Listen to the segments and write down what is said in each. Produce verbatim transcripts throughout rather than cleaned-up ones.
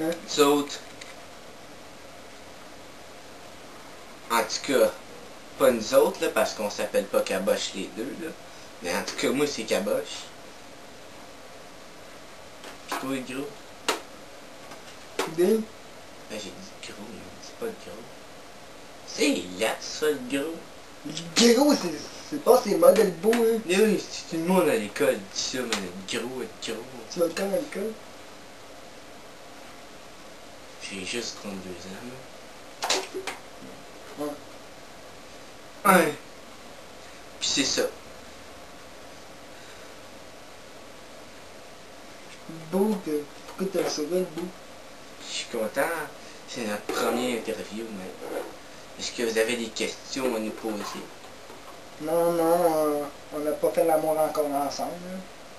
Hein? Nous autres, en tout cas, pas nous autres, là, parce qu'on s'appelle pas Caboche les deux, là. Mais en tout cas, moi, c'est Caboche. Pis toi, gros? Deux. Ben, j'ai dit gros, mais c'est pas le gros. C'est là, ça, le gros. Gros, c'est c'est pas ces modèles beaux, hein. Mais oui, si tout le monde à l'école dit ça, mais le gros, le gros. Tu vas le temps à l'école? J'ai juste trente-deux ans, là. Ouais. Ouais. Pis c'est ça. Beau, que... pourquoi t'as le sourire beau? Je suis content. C'est notre première interview, mais est-ce que vous avez des questions à nous poser? Non, non, euh, on n'a pas fait l'amour encore ensemble, hein.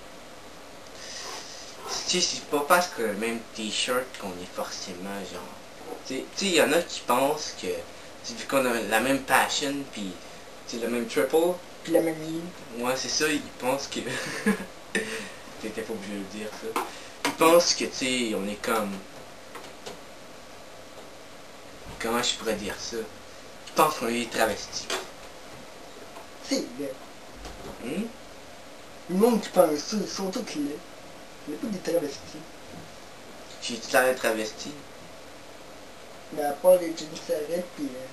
Tu sais, c'est pas parce que le même t-shirt qu'on est forcément genre... Tu sais, il y en a qui pensent que, t'sais, vu qu'on a la même passion, puis le même triple, Puis la même vie. moi c'est ça, ils pensent que... T'étais pas obligé de le dire ça. Ils pensent que, tu sais, on est comme... Comment je pourrais dire ça? Ils pensent qu'on est des travestis. C'est laid. Hum? Le monde qui pense ça, ils sont tous laids. On n'est pas des travestis. J'ai-tu l'air d'être travesti? Mais à part les Jenny Sarrette, pis... Euh...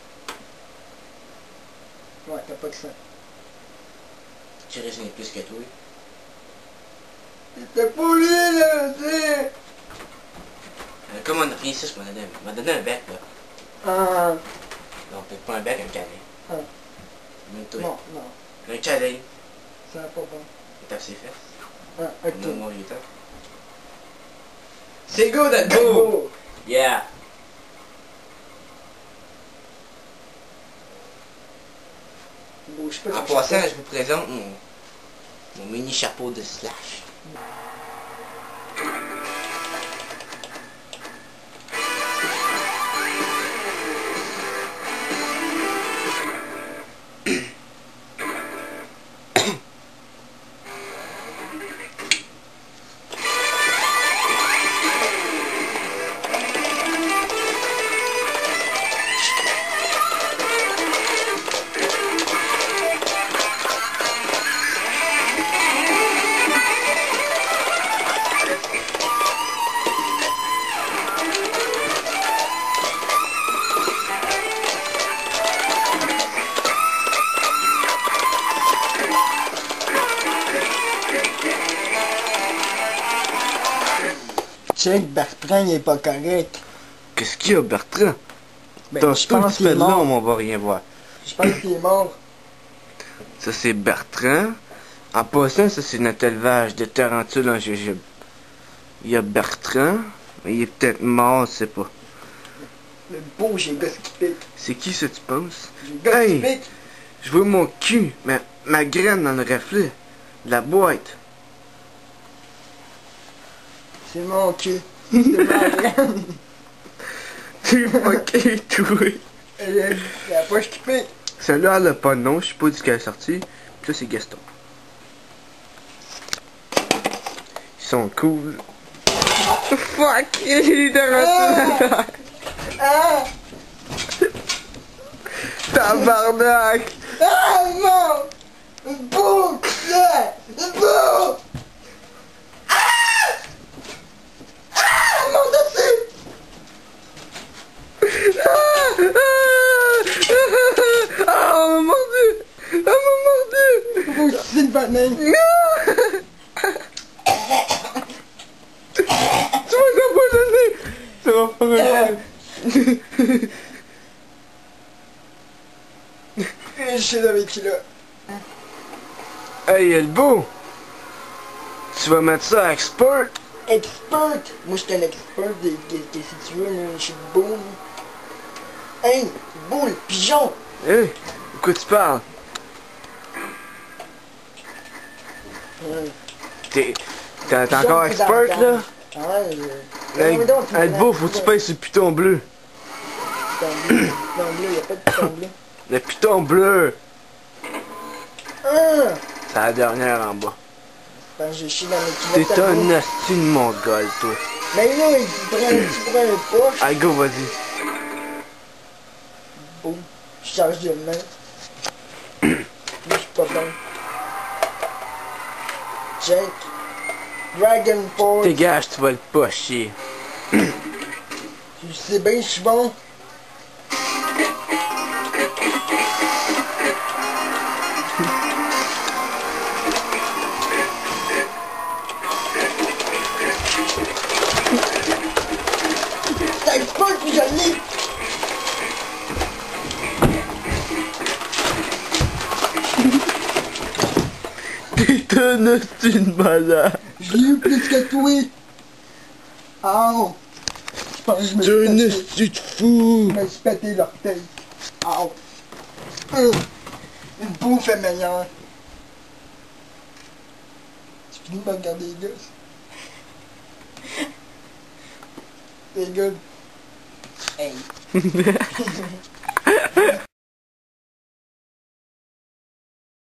Ouais, t'as pas que ça. Je dirais que j'en ai plus que toi. C'était pas lui, là, tu sais! Euh, comme on a rien ici, je m'en donné un, m'a donné un bec, là. Ah... Non, peut-être pas un bec, un câlin. Ah. Même toi. Non, non. Un câlin. Ça va pas bon. Il tape ses fesses. Ah, avec toi. Non, moi, il tape. C'est good, that go! Yeah! Bouge pas. En passant, je vous présente mon, mon mini chapeau de Slash. Check, Bertrand, il est pas correct. Qu'est-ce qu'il y a, Bertrand? Ben, Dans je tout pense ce qu'il est fait là, mort. on va rien voir. Je pense qu'il est mort. Ça, c'est Bertrand. En passant, ça, c'est notre élevage de tarentules en jujube. Il y a Bertrand, mais il est peut-être mort, je sais pas. Le beau, j'ai le gosse qui pique. C'est qui ça, tu penses? J'ai le gosse Hey! qui pique. Je vois mon cul, ma, ma graine dans le reflet. De la boîte. C'est mon cul. C'est ma graine. Tu fucké, toi. La, la poche qui pique. Celle-là, elle a pas de nom, je sais pas du qu'elle est sortie. Puis ça, c'est Gaston. Ils sont cool. Fuck! Il est de Ah! Ah! Tabarnak! Ah non! Beau! Yeah! Beau! Ah! Ah! Mon dessus! Oh mon dieu! Oh mon dieu! Vous aussi le banane! Tu m'as empoisonné! Ça va pas mal! Je sais avec qui là. Hey, elle beau! Tu vas mettre ça à expert? Expert! Moi, je suis un expert de, de, de si tu veux, là, je suis beau. Là. Hey! Beau, le pigeon! Hein? De quoi tu parles? Ouais. T'es... T'es encore expert, là? Ouais, je... Hey, Non, donc, hey, beau, faut que tu payes sur le piton bleu. Piton bleu, piton bleu, y'a pas de piton bleu. Le piton bleu! Ah! C'est la dernière en bas. Ben, j'ai chié dans mes culottes. T'es un asti de mongol, toi. Mais là, il prend, tu prends un poche. Ah, go, vas-y. Boum. Je charge de main. Mais je suis pas bon. Check. Dragon Force. Dégage, tu vas le pas chier. Tu sais bien, je suis bon. T'as pas que je l'ai. T'es un hostie de malade. Je l'ai eu plus que toi. Ow. Je pense que je me T'es un suis pété. hostie de fou. Je me suis pété l'orteil. Ow. Hum. Une bouffe est meilleure. Tu finis de me regarder les gosses. C'est good. Hey.